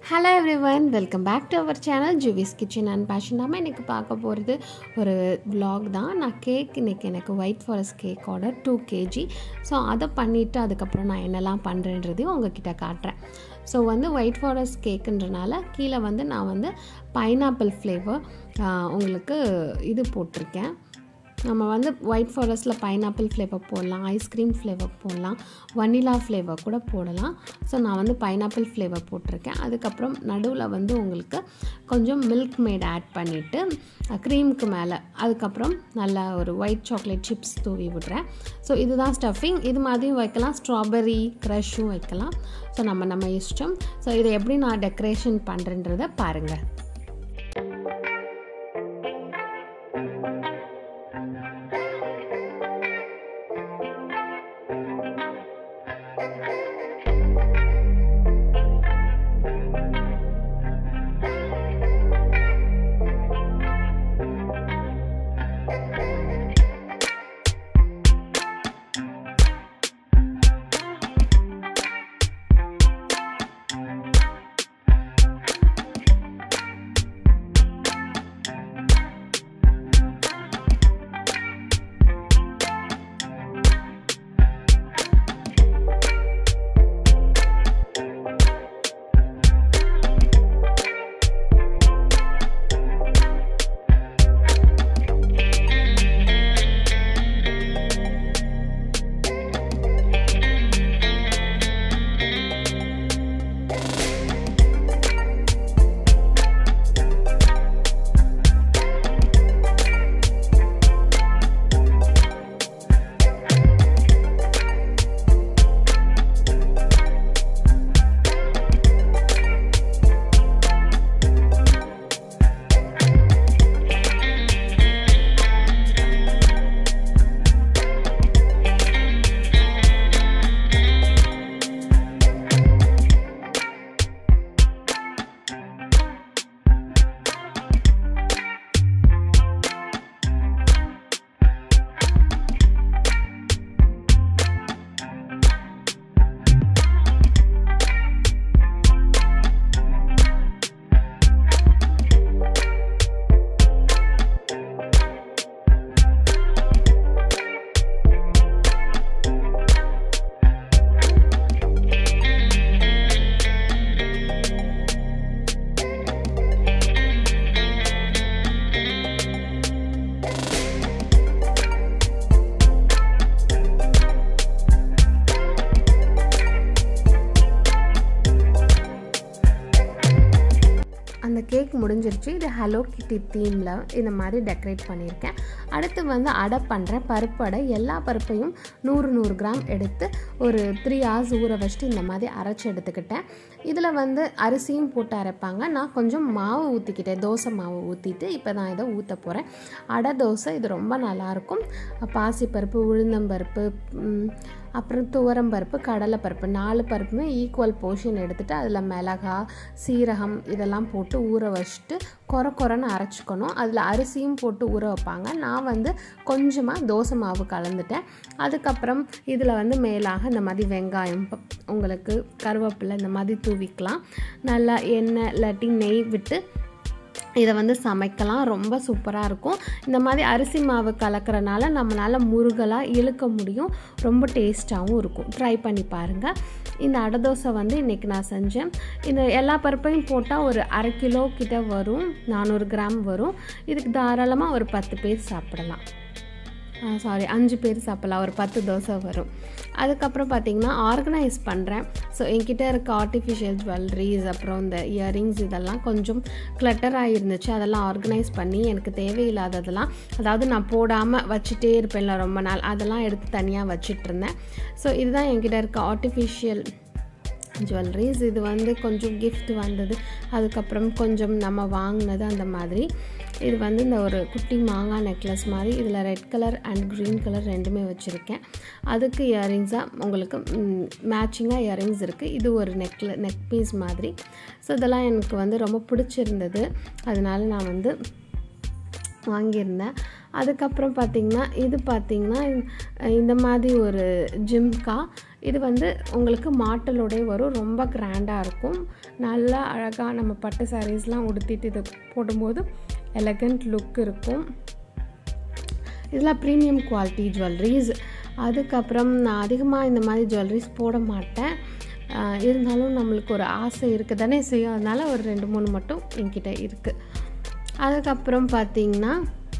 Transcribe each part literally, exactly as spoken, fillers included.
Hello everyone, welcome back to our channel Juvi's Kitchen and Passion. நாம இன்னைக்கு பார்க்க போறது ஒரு vlog தான். நான் கேக் இன்னைக்கு எனக்கு white forest cake order two kilograms. So அதை பண்ணிவிட்டு அதுக்கப்புறம் நான் என்னெல்லாம் பண்ணுறேன்றதையும் உங்ககிட்ட காட்டுறேன். ஸோ வந்து ஒயிட் ஃபாரஸ்ட் கேக்குன்றனால கீழே வந்து நான் வந்து பைனாப்பிள் ஃப்ளேவர் உங்களுக்கு இது போட்டிருக்கேன். நம்ம வந்து ஒயிட் ஃபாரஸ்ட்டில் பைனாப்பிள் ஃப்ளேவர் போடலாம், ஐஸ்கிரீம் ஃப்ளேவர் போடலாம், வனிலா ஃப்ளேவர் கூட போடலாம். ஸோ நான் வந்து பைனாப்பிள் ஃப்ளேவர் போட்டிருக்கேன். அதுக்கப்புறம் நடுவில் வந்து உங்களுக்கு கொஞ்சம் மில்க் மேட் ஆட் பண்ணிவிட்டு க்ரீமுக்கு மேலே அதுக்கப்புறம் நல்லா ஒரு ஒயிட் சாக்லேட் சிப்ஸ் தூவி விடுறேன். ஸோ இதுதான் ஸ்டஃபிங். இது மாதிரியும் வைக்கலாம், ஸ்ட்ராபெரி க்ரஷும் வைக்கலாம். ஸோ நம்ம நம்ம இஷ்டம். ஸோ இதை எப்படி நான் டெக்கரேஷன் பண்ணுறேன்றதை பாருங்கள். அந்த கேக் முடிஞ்சிருச்சு. இது ஹலோ கிட்டி தீமில் இந்த மாதிரி டெக்கரேட் பண்ணியிருக்கேன். அடுத்து வந்து அடை பண்ணுறேன், பருப்பு அடை. எல்லா பருப்பையும் நூறு நூறு கிராம் எடுத்து ஒரு த்ரீ ஹவர்ஸ் ஊற வச்சுட்டு இந்த மாதிரி அரைச்சி எடுத்துக்கிட்டேன். இதில் வந்து அரிசியும் போட்டு அரைப்பாங்க. நான் கொஞ்சம் மாவு ஊற்றிக்கிட்டேன், தோசை மாவு ஊற்றிட்டு இப்போ நான் இதை ஊற்ற போகிறேன். அடை தோசை இது ரொம்ப நல்லாயிருக்கும். பாசிப்பருப்பு, உளுந்தம்பருப்பு, அப்புறம் துவரம்பருப்பு, கடலைப்பருப்பு, நாலு பருப்புமே ஈக்குவல் போர்ஷன் எடுத்துகிட்டு அதில் மிளகா, சீரகம் இதெல்லாம் போட்டு ஊற வச்சுட்டு கொர கொரன்னு அரைச்சிக்கணும். அதில் அரிசியும் போட்டு ஊற வைப்பாங்க. நான் வந்து கொஞ்சமாக தோசை மாவு கலந்துட்டேன். அதுக்கப்புறம் இதில் வந்து மேலாக இந்த மாதிரி வெங்காயம், உங்களுக்கு கருவேப்பிலை இந்த மாதிரி தூவிக்கலாம். நல்லா எண்ணெய் இல்லாட்டி நெய் விட்டு இதை வந்து சமைக்கலாம். ரொம்ப சூப்பராக இருக்கும். இந்த மாதிரி அரிசி மாவு கலக்கிறனால நம்மளால் முருகலாக இழுக்க முடியும். ரொம்ப டேஸ்ட்டாகவும் இருக்கும். ட்ரை பண்ணி பாருங்கள். இந்த அடை தோசை வந்து இன்றைக்கி நான் செஞ்சேன். இந்த எல்லா பருப்பையும் போட்டால் ஒரு அரை கிலோ கிட்ட வரும், நானூறு கிராம் வரும். இதுக்கு தாராளமாக ஒரு பத்து பேர் சாப்பிடலாம். சாரி அஞ்சு பேர் சாப்பிடலாம். ஒரு பத்து தோசை வரும். அதுக்கப்புறம் பார்த்திங்கன்னா ஆர்கனைஸ் பண்ணுறேன். ஸோ என்கிட்ட இருக்க ஆர்டிஃபிஷியல் ஜுவல்லரிஸ், அப்புறம் இந்த இயரிங்ஸ் இதெல்லாம் கொஞ்சம் கிளட்டராக இருந்துச்சு. அதெல்லாம் ஆர்கனைஸ் பண்ணி எனக்கு தேவையில்லாததெல்லாம், அதாவது நான் போடாமல் வச்சுட்டே இருப்பேன்ல ரொம்ப நாள், அதெல்லாம் எடுத்து தனியாக வச்சிட்ருந்தேன். ஸோ இதுதான் என்கிட்ட இருக்க ஆர்டிஃபிஷியல் ஜுவல்லரிஸ். இது வந்து கொஞ்சம் கிஃப்ட் வந்தது, அதுக்கப்புறம் கொஞ்சம் நம்ம வாங்கினது அந்த மாதிரி. இது வந்து இந்த ஒரு குட்டி மாங்காய் நெக்லஸ் மாதிரி, இதில் red colour and green colour ரெண்டுமே வச்சுருக்கேன். அதுக்கு இயரிங்ஸாக உங்களுக்கு மேட்சிங்காக இயரிங்ஸ் இருக்குது. இது ஒரு நெக்ல நெக் பீஸ் மாதிரி. ஸோ இதெல்லாம் எனக்கு வந்து ரொம்ப பிடிச்சிருந்தது, அதனால நான் வந்து வாங்கியிருந்தேன். அதுக்கப்புறம் பார்த்திங்கன்னா இது பார்த்திங்கன்னா இந்த மாதிரி ஒரு ஜிம்கா, இது வந்து உங்களுக்கு மாட்டலோடே வரும், ரொம்ப கிராண்டாக இருக்கும். நல்லா அழகாக நம்ம பட்டு சாரீஸ்லாம் உடுத்திட்டு இது போடும்போது எலகண்ட் லுக் இருக்கும். இதெல்லாம் ப்ரீமியம் குவாலிட்டி ஜுவல்லரிஸ். அதுக்கப்புறம் நான் அதிகமாக இந்த மாதிரி ஜுவல்லரிஸ் போட மாட்டேன், இருந்தாலும் நம்மளுக்கு ஒரு ஆசை இருக்குது தானே செய்யும், அதனால் ஒரு ரெண்டு மூணு மட்டும் என்கிட்ட இருக்குது. அதுக்கப்புறம் பார்த்திங்கன்னா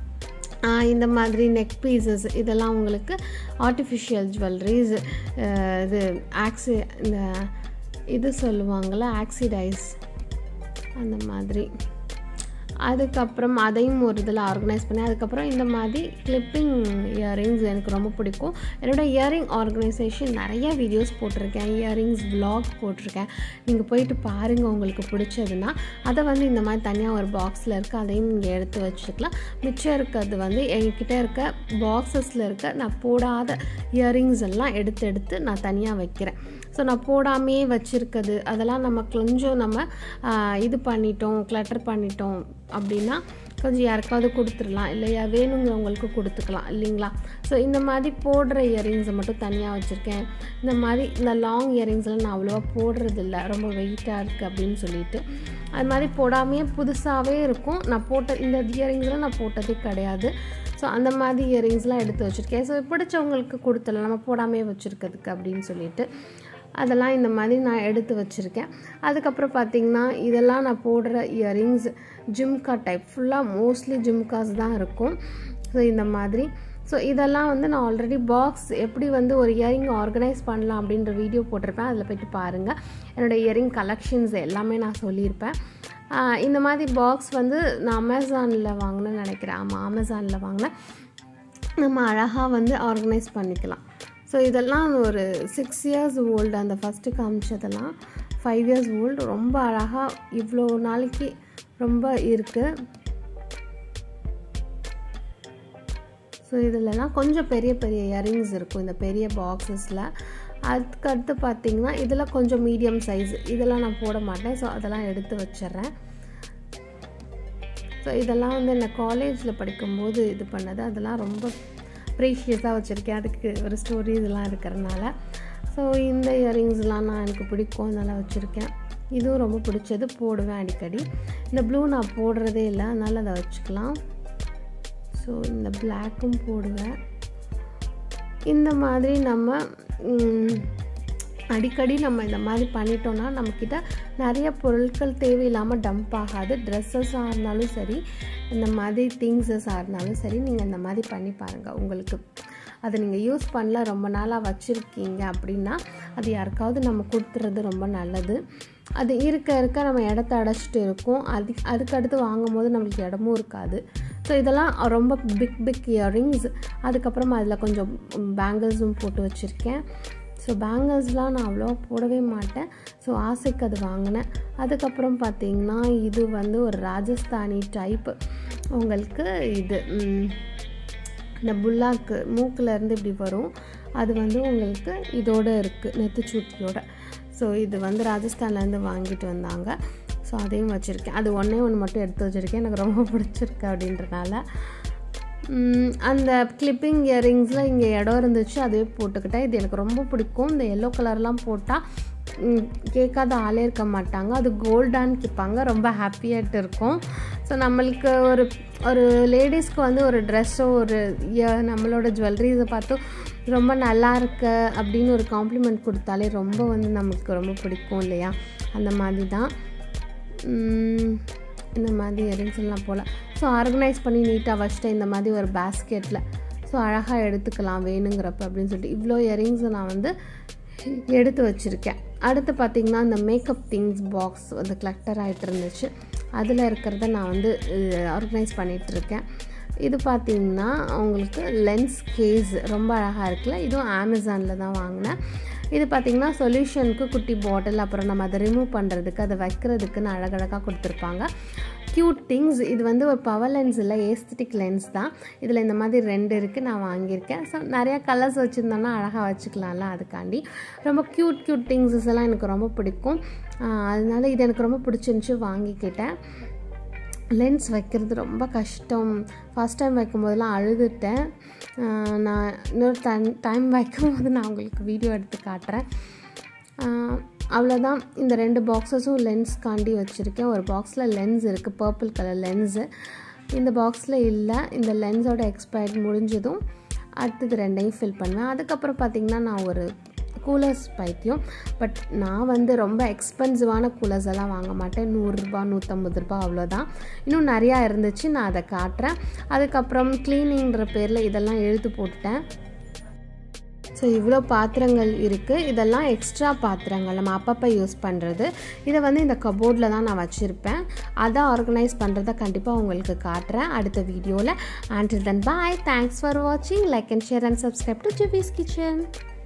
இந்த மாதிரி நெக் பீசஸ் இதெல்லாம் உங்களுக்கு ஆர்டிஃபிஷியல் ஜுவல்லரிஸ், இது ஆக்சி இந்த இது சொல்லுவாங்கள்ல ஆக்சிடைஸ் அந்த மாதிரி. அதுக்கப்புறம் அதையும் ஒரு இதில் ஆர்கனைஸ் பண்ணி அதுக்கப்புறம் இந்த மாதிரி கிளிப்பிங் இயரிங்ஸ் எனக்கு ரொம்ப பிடிக்கும். என்னோடய இயரிங் ஆர்கனைசேஷன் நிறைய வீடியோஸ் போட்டிருக்கேன், இயரிங்ஸ் விலாக் போட்டிருக்கேன். நீங்கள் போயிட்டு பாருங்கள் உங்களுக்கு பிடிச்சதுன்னா. அதை வந்து இந்த மாதிரி தனியாக ஒரு பாக்ஸில் இருக்குது, அதையும் நீங்கள் எடுத்து வச்சுக்கலாம். மிச்சம் இருக்கிறது வந்து எங்ககிட்ட இருக்க பாக்ஸஸில் இருக்க நான் போடாத இயரிங்ஸ் எல்லாம் எடுத்து எடுத்து நான் தனியாக வைக்கிறேன். ஸோ நான் போடாமையே வச்சுருக்குது அதெல்லாம் நம்ம கொஞ்சம் நம்ம இது பண்ணிட்டோம், கிளட்டர் பண்ணிட்டோம் அப்படின்னா கொஞ்சம் யாருக்காவது கொடுத்துடலாம், இல்லையா வேணுங்கிறவங்களுக்கு கொடுத்துக்கலாம் இல்லைங்களா. ஸோ இந்த மாதிரி போடுற இயரிங்ஸை மட்டும் தனியாக வச்சுருக்கேன். இந்த மாதிரி இந்த லாங் இயரிங்ஸ்லாம் நான் அவ்வளோவா போடுறதில்ல, ரொம்ப வெயிட்டாக இருக்குது அப்படின்னு சொல்லிட்டு. அது மாதிரி போடாமையே புதுசாகவே இருக்கும். நான் போட்ட இந்த இயரிங்ஸ்லாம் நான் போட்டதே கிடையாது. ஸோ அந்த மாதிரி இயரிங்ஸ்லாம் எடுத்து வச்சுருக்கேன். ஸோ பிடிச்சவங்களுக்கு கொடுத்துடலாம் நம்ம போடாமையே வச்சுருக்கிறதுக்கு அப்படின்னு சொல்லிட்டு அதெல்லாம் இந்த மாதிரி நான் எடுத்து வச்சுருக்கேன். அதுக்கப்புறம் பார்த்திங்கன்னா இதெல்லாம் நான் போடுற இயரிங்ஸ் ஜிம்கா டைப், ஃபுல்லாக மோஸ்ட்லி ஜிம்காஸ் தான் இருக்கும். ஸோ இந்த மாதிரி ஸோ இதெல்லாம் வந்து நான் ஆல்ரெடி பாக்ஸ் எப்படி வந்து ஒரு இயரிங் ஆர்கனைஸ் பண்ணலாம் அப்படின்ற வீடியோ போட்டிருப்பேன், அதில் போய்ட்டு பாருங்கள். என்னோடய இயரிங் கலெக்ஷன்ஸ் எல்லாமே நான் சொல்லியிருப்பேன். இந்த மாதிரி பாக்ஸ் வந்து நான் அமேசானில் வாங்கினேன்னு நினைக்கிறேன். ஆமாம், அமேசானில் வாங்கினேன். நம்ம அழகாக வந்து ஆர்கனைஸ் பண்ணிக்கலாம். ஸோ இதெல்லாம் ஒரு சிக்ஸ் இயர்ஸ் ஓல்டு, அந்த ஃபஸ்ட்டு காமிச்சதெல்லாம் ஃபைவ் இயர்ஸ் ஓல்டு. ரொம்ப அழகாக இவ்வளோ நாளைக்கு ரொம்ப இருக்குது. ஸோ இதிலலாம் கொஞ்சம் பெரிய பெரிய இயரிங்ஸ் இருக்கும் இந்த பெரிய பாக்ஸஸில். அதுக்கடுத்து பார்த்திங்கன்னா இதில் கொஞ்சம் மீடியம் சைஸ், இதெல்லாம் நான் போட மாட்டேன். ஸோ அதெல்லாம் எடுத்து வச்சிட்றேன். ஸோ இதெல்லாம் வந்து நான் காலேஜில் படிக்கும்போது இது பண்ணது, அதெல்லாம் ரொம்ப ப்ரீஷியஸாக வச்சுருக்கேன். அதுக்கு ஒரு ஸ்டோரி இதெல்லாம் இருக்கிறதுனால. ஸோ இந்த இயரிங்ஸ்லாம் நான் எனக்கு பிடிக்கும், அதனால் வச்சுருக்கேன். இதுவும் ரொம்ப பிடிச்சது, போடுவேன் அடிக்கடி. இந்த ப்ளூ நான் போடுறதே இல்லை, அதனால் அதை வச்சுக்கலாம். ஸோ இந்த பிளாக்கும் போடுவேன். இந்த மாதிரி நம்ம அடிக்கடி நம்ம இந்த மாதிரி பண்ணிட்டோன்னா நம்மக்கிட்ட நிறைய பொருட்கள் தேவையில்லாமல் டம்ப் ஆகாது. ட்ரெஸ்ஸஸாக இருந்தாலும் சரி, இந்த மாதிரி திங்ஸஸாக இருந்தாலும் சரி, நீங்கள் இந்த மாதிரி பண்ணி பாருங்கள். உங்களுக்கு அதை நீங்கள் யூஸ் பண்ணல ரொம்ப நாளாக வச்சுருக்கீங்க அப்படின்னா அது யாருக்காவது நம்ம கொடுத்துறது ரொம்ப நல்லது. அது இருக்க இருக்க நம்ம இடத்த அடைச்சிட்டு இருக்கும். அது அதுக்கடுத்து வாங்கும் போது நம்மளுக்கு இடமும் இருக்காது. ஸோ இதெல்லாம் ரொம்ப பிக் பிக் இயரிங்ஸ். அதுக்கப்புறம் அதில் கொஞ்சம் பேங்கிள்ஸும் போட்டு வச்சுருக்கேன். ஸோ பேங்கிள்ஸ்லாம் நான் அவ்வளோ போடவே மாட்டேன். ஸோ ஆசைக்கு அது வாங்கினேன். அதுக்கப்புறம் பார்த்திங்கன்னா இது வந்து ஒரு ராஜஸ்தானி டைப்பு. உங்களுக்கு இது இந்த புல்லாக்கு மூக்கிலேருந்து இப்படி வரும், அது வந்து உங்களுக்கு இதோடு இருக்குது நெத்திச்சூட்டியோட. ஸோ இது வந்து ராஜஸ்தான்லேருந்து வாங்கிட்டு வந்தாங்க. ஸோ அதையும் வச்சுருக்கேன். அது ஒன்றே ஒன்று மட்டும் எடுத்து வச்சுருக்கேன், எனக்கு ரொம்ப பிடிச்சிருக்கு அப்படின்றனால. அந்த கிளிப்பிங் இயரிங்ஸில் இங்கே இடம் இருந்துச்சு, அதே போட்டுக்கிட்டேன். இது எனக்கு ரொம்ப பிடிக்கும். இந்த எல்லோ கலர்லாம் போட்டால் கேட்காத ஆளே இருக்க மாட்டாங்க. அது கோல்டான்னு கேட்பாங்க, ரொம்ப ஹாப்பியாகிட்டு இருக்கும். ஸோ நம்மளுக்கு ஒரு ஒரு லேடிஸ்க்கு வந்து ஒரு ட்ரெஸ்ஸோ ஒரு நம்மளோட ஜுவல்லரிஸை பார்த்து ரொம்ப நல்லா இருக்கு அப்படின்னு ஒரு காம்ப்ளிமெண்ட் கொடுத்தாலே ரொம்ப வந்து நமக்கு ரொம்ப பிடிக்கும் இல்லையா. அந்த மாதிரி தான் இந்த மாதிரி இயரிங்ஸ் எல்லாம் போல். ஸோ ஆர்கனைஸ் பண்ணி நீட்டாக வச்சுட்டேன் இந்த மாதிரி ஒரு பேஸ்கெட்டில். ஸோ அழகாக எடுத்துக்கலாம் வேணுங்கிறப்ப அப்படின்னு சொல்லிட்டு இவ்வளோ இயரிங்ஸை நான் வந்து எடுத்து வச்சுருக்கேன். அடுத்து பார்த்திங்கன்னா இந்த மேக்கப் திங்ஸ் பாக்ஸ் வந்து கிளட்டர் ஆகிட்டு இருந்துச்சு, அதில் இருக்கிறத நான் வந்து ஆர்கனைஸ் பண்ணிகிட்ருக்கேன். இது பார்த்திங்கன்னா உங்களுக்கு லென்ஸ் கேஸ் ரொம்ப அழகாக இருக்குல்ல. இதுவும் அமேசானில் தான் வாங்கினேன். இது பார்த்திங்கன்னா சொல்யூஷனுக்கு குட்டி பாட்டில், அப்புறம் நம்ம அதை ரிமூவ் பண்ணுறதுக்கு அதை வைக்கிறதுக்குன்னு அழகழகாக கொடுத்துருப்பாங்க. Cute things. இது வந்து ஒரு பவர் லென்ஸ் இல்லை, ஏஸ்தட்டிக் லென்ஸ் தான். இதில் இந்த மாதிரி ரெண்டு இருக்குது, நான் வாங்கியிருக்கேன். ஸோ நிறையா கலர்ஸ் வச்சுருந்தோன்னா அழகாக வச்சுக்கலாம்ல, அதுக்காண்டி ரொம்ப க்யூட் க்யூட் திங்ஸஸ் எல்லாம் எனக்கு ரொம்ப பிடிக்கும். அதனால இது எனக்கு ரொம்ப பிடிச்சிருந்துச்சி, வாங்கிக்கிட்டேன். லென்ஸ் வைக்கிறது ரொம்ப கஷ்டம். ஃபஸ்ட் டைம் வைக்கும்போதெல்லாம் அழுதுட்டேன். நான் இன்னொரு டைம் டைம் வைக்கும்போது நான் உங்களுக்கு வீடியோ எடுத்து காட்டுறேன். அவ்வளோதான். இந்த ரெண்டு பாக்ஸஸும் லென்ஸ் காண்டி வச்சுருக்கேன். ஒரு பாக்ஸில் லென்ஸ் இருக்குது, பர்பிள் கலர் லென்ஸு. இந்த பாக்ஸில் இல்லை. இந்த லென்ஸோட எக்ஸ்பயர் முடிஞ்சதும் அடுத்தது ரெண்டையும் ஃபில் பண்ணுவேன். அதுக்கப்புறம் பார்த்திங்கன்னா நான் ஒரு கூலர்ஸ் பைத்தியம். பட் நான் வந்து ரொம்ப எக்ஸ்பென்சிவான கூலர்ஸ் எல்லாம் வாங்க மாட்டேன். நூறுரூபா நூற்றம்பது ரூபா அவ்வளோதான். இன்னும் நிறையா இருந்துச்சு, நான் அதை காட்டுறேன். அதுக்கப்புறம் க்ளீனிங்கிற பேரில் இதெல்லாம் எழுத்து போட்டுட்டேன். ஸோ இவ்வளோ பாத்திரங்கள் இருக்குது. இதெல்லாம் எக்ஸ்ட்ரா பாத்திரங்கள் நம்ம அப்பப்போ யூஸ் பண்ணுறது. இதை வந்து இந்த கபோர்டில் தான் நான் வச்சுருப்பேன். அதை ஆர்கனைஸ் பண்ணுறதை கண்டிப்பாக உங்களுக்கு காட்டுறேன் அடுத்த வீடியோவில். Until then, bye. Thanks for watching. Like and share and subscribe to Juvi's Kitchen.